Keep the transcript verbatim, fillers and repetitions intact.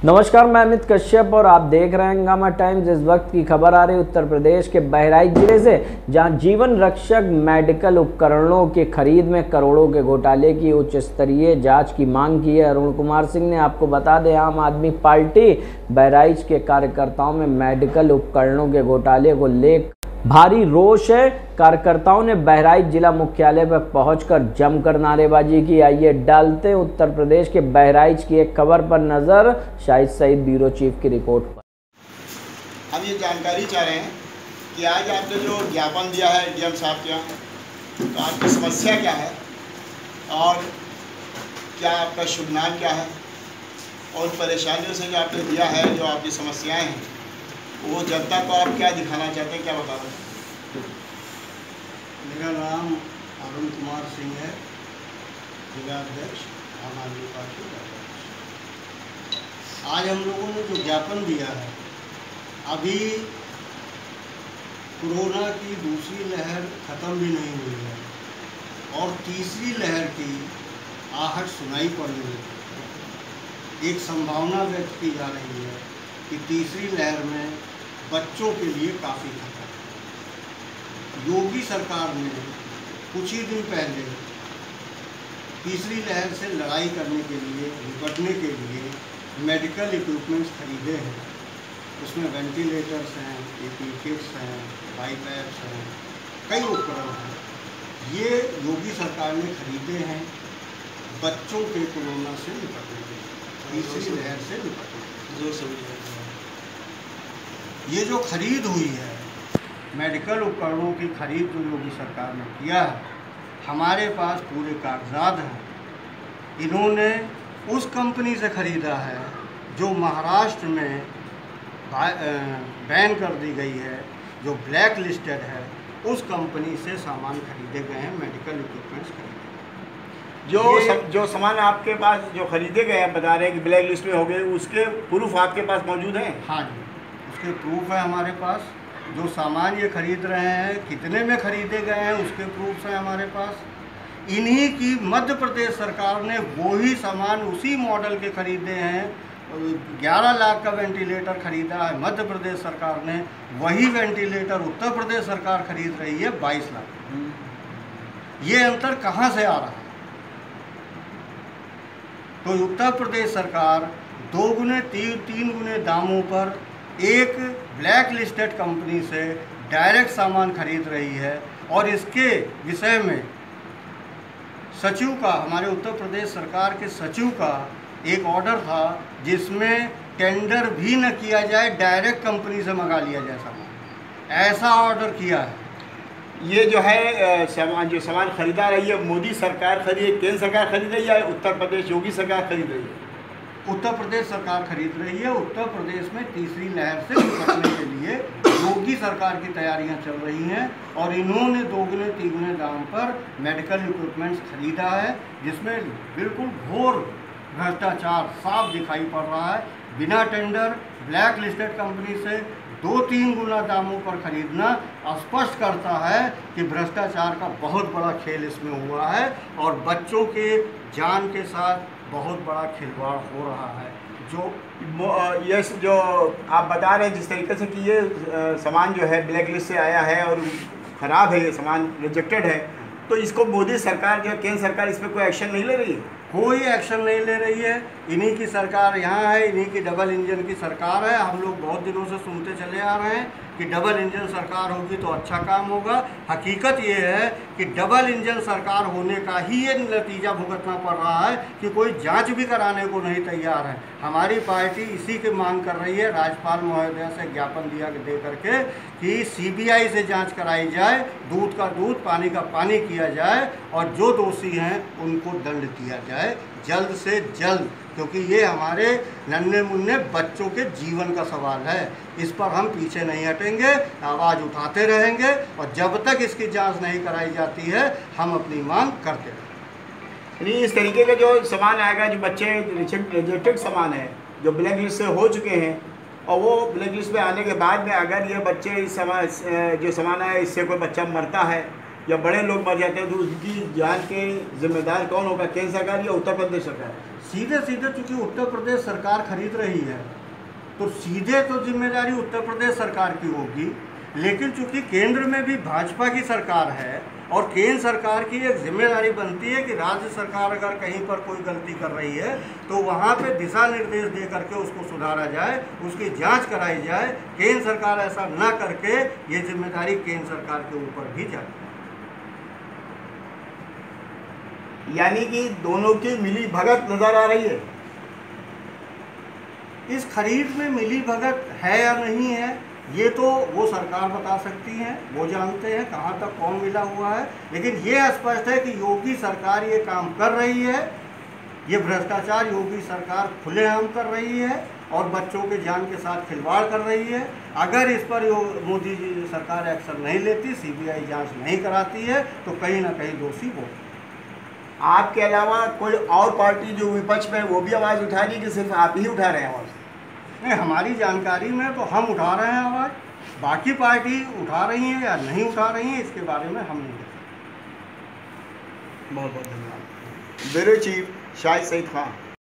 नमस्कार, मैं अमित कश्यप और आप देख रहे हैं हंगामा टाइम्स। इस वक्त की खबर आ रही है उत्तर प्रदेश के बहराइच जिले से, जहां जीवन रक्षक मेडिकल उपकरणों की खरीद में करोड़ों के घोटाले की उच्च स्तरीय जांच की मांग की है अरुण कुमार सिंह ने। आपको बता दें, आम आदमी पार्टी बहराइच के कार्यकर्ताओं में मेडिकल उपकरणों के घोटाले को लेकर भारी रोष है। कार्यकर्ताओं ने बहराइच जिला मुख्यालय पर पहुंचकर जमकर नारेबाजी की। आइए डालते हैं उत्तर प्रदेश के बहराइच की एक खबर पर नजर। शाहिद सईद ब्यूरो चीफ की रिपोर्ट पर। हम ये जानकारी चाह रहे हैं कि आज आपने जो ज्ञापन दिया है डीएम साहब के यहाँ, तो आपकी समस्या क्या है और क्या आपका शुभ नाम क्या है, और परेशानियों से जो आपने दिया है, जो आपकी समस्याएं हैं, वो जनता को आप क्या दिखाना चाहते हैं, क्या बता रहे हैं? मेरा नाम अरुण कुमार सिंह है, जिला अध्यक्ष आम आदमी पार्टी। आज हम लोगों ने जो ज्ञापन दिया है, अभी कोरोना की दूसरी लहर ख़त्म भी नहीं हुई है और तीसरी लहर की आहट सुनाई पड़ने लगी। एक संभावना व्यक्त की जा रही है कि तीसरी लहर में बच्चों के लिए काफ़ी खतरा है। योगी सरकार ने कुछ ही दिन पहले तीसरी लहर से लड़ाई करने के लिए, निपटने के लिए मेडिकल इक्विपमेंट्स खरीदे हैं। उसमें वेंटिलेटर्स हैं, एपी किट्स हैं, बाईपैप्स हैं, कई उपकरण हैं। ये योगी सरकार ने खरीदे हैं बच्चों के कोरोना से निपटने के लिए, तीसरी लहर से निपटने के लिए। जो ये जो खरीद हुई है, मेडिकल उपकरणों की खरीद जो योगी सरकार ने किया है, हमारे पास पूरे कागजात हैं। इन्होंने उस कंपनी से खरीदा है जो महाराष्ट्र में बैन कर दी गई है, जो ब्लैक लिस्टेड है। उस कंपनी से सामान खरीदे गए हैं, मेडिकल इक्विपमेंट्स खरीदे। जो सम, जो सामान आपके पास जो खरीदे गए हैं, बता रहे हैं कि ब्लैक लिस्ट में हो गए, उसके प्रूफ आपके पास मौजूद हैं? हाँ जी, उसके प्रूफ है हमारे पास। जो सामान ये खरीद रहे हैं, कितने में खरीदे गए हैं, उसके प्रूफ हैं हमारे पास। इन्हीं की मध्य प्रदेश सरकार ने वही सामान उसी मॉडल के खरीदे हैं। ग्यारह लाख का वेंटिलेटर खरीदा है मध्य प्रदेश सरकार ने, वही वेंटिलेटर उत्तर प्रदेश सरकार खरीद रही है बाईस लाख। ये अंतर कहाँ से आ रहा है? तो उत्तर प्रदेश सरकार दो गुने तीन तीन गुने दामों पर एक ब्लैक लिस्टेड कंपनी से डायरेक्ट सामान खरीद रही है। और इसके विषय में सचिव का, हमारे उत्तर प्रदेश सरकार के सचिव का एक ऑर्डर था, जिसमें टेंडर भी न किया जाए, डायरेक्ट कंपनी से मंगा लिया जाए सामान। ऐसा ऑर्डर किया है। ये जो है सामान, जो सामान खरीदा रही है, मोदी सरकार खरीद है, केंद्र सरकार खरीद रही है, उत्तर प्रदेश योगी सरकार खरीद रही है? उत्तर प्रदेश सरकार खरीद रही है। उत्तर प्रदेश में तीसरी लहर से निपटने के लिए योगी सरकार की तैयारियां चल रही हैं और इन्होंने दोगुने तीगुने दाम पर मेडिकल इक्विपमेंट्स खरीदा है, जिसमें बिल्कुल घोर भ्रष्टाचार साफ दिखाई पड़ रहा है। बिना टेंडर ब्लैक लिस्टेड कंपनी से दो तीन गुना दामों पर खरीदना स्पष्ट करता है कि भ्रष्टाचार का बहुत बड़ा खेल इसमें हुआ है और बच्चों के जान के साथ बहुत बड़ा खिलवाड़ हो रहा है। जो ये जो आप बता रहे हैं जिस तरीके से कि ये सामान जो है ब्लैक लिस्ट से आया है और ख़राब है, ये सामान रिजेक्टेड है, तो इसको मोदी सरकार जो है, केंद्र सरकार इस पर कोई एक्शन नहीं ले रही है? कोई एक्शन नहीं ले रही है। इन्हीं की सरकार यहाँ है, इन्हीं की डबल इंजन की सरकार है। हम लोग बहुत दिनों से सुनते चले आ रहे हैं कि डबल इंजन सरकार होगी तो अच्छा काम होगा। हकीकत ये है कि डबल इंजन सरकार होने का ही ये नतीजा भुगतना पड़ रहा है कि कोई जांच भी कराने को नहीं तैयार है। हमारी पार्टी इसी की मांग कर रही है, राज्यपाल महोदया से ज्ञापन दिया दे करके कि सीबीआई से जांच कराई जाए, दूध का दूध पानी का पानी किया जाए और जो दोषी हैं उनको दंड दिया जाए जल्द से जल्द, क्योंकि ये हमारे नन्हे मुन्ने बच्चों के जीवन का सवाल है। इस पर हम पीछे नहीं हटेंगे, आवाज़ उठाते रहेंगे और जब तक इसकी जांच नहीं कराई जाती है हम अपनी मांग करते रहेंगे। इस तरीके का जो सामान आएगा, जो बच्चे रिजेक्टेड सामान है, जो ब्लैक लिस्ट से हो चुके हैं, और वो ब्लैक लिस्ट में आने के बाद में अगर ये बच्चे इस सामान जो सामान है इससे कोई बच्चा मरता है या बड़े लोग मर जाते हैं तो उसकी जान के जिम्मेदार कौन होगा? केंद्र सरकार या उत्तर प्रदेश सरकार? सीधे सीधे चूंकि उत्तर प्रदेश सरकार खरीद रही है तो सीधे तो जिम्मेदारी उत्तर प्रदेश सरकार की होगी, लेकिन चूंकि केंद्र में भी भाजपा की सरकार है और केंद्र सरकार की एक जिम्मेदारी बनती है कि राज्य सरकार अगर कहीं पर कोई गलती कर रही है तो वहाँ पे दिशा निर्देश दे करके उसको सुधारा जाए, उसकी जांच कराई जाए। केंद्र सरकार ऐसा ना करके ये जिम्मेदारी केंद्र सरकार के ऊपर भी जाती है। यानी कि दोनों की मिली भगत नजर आ रही है। इस खरीद में मिली भगत है या नहीं है ये तो वो सरकार बता सकती है, वो जानते हैं कहाँ तक कौन मिला हुआ है। लेकिन ये स्पष्ट है कि योगी सरकार ये काम कर रही है, ये भ्रष्टाचार योगी सरकार खुलेआम कर रही है और बच्चों के जान के साथ खिलवाड़ कर रही है। अगर इस पर मोदी जी सरकार एक्शन नहीं लेती, सीबीआई जांच नहीं कराती है तो कहीं ना कहीं दोषी वो। आपके अलावा कोई और पार्टी जो विपक्ष में वो भी आवाज़ उठा रही है कि सिर्फ आप ही उठा रहे हैं आवाज़? नहीं, हमारी जानकारी में तो हम उठा रहे हैं आवाज़, बाकी पार्टी उठा रही हैं या नहीं उठा रही हैं इसके बारे में हम नहीं जानते। बहुत बहुत धन्यवाद। Bureau chief Shahid Saeed Khan.